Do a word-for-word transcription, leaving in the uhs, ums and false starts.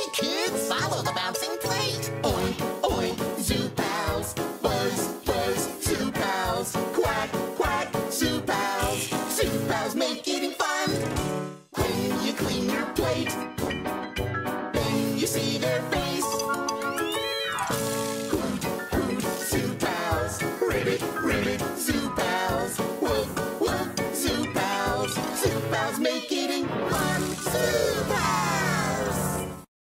kids, follow the bouncing plate. Oink, oink, Zoopals. Buzz, buzz, Zoopals. Quack, quack, Zoopals. Zoopals make eating fun. When you clean your plate, then you see their face.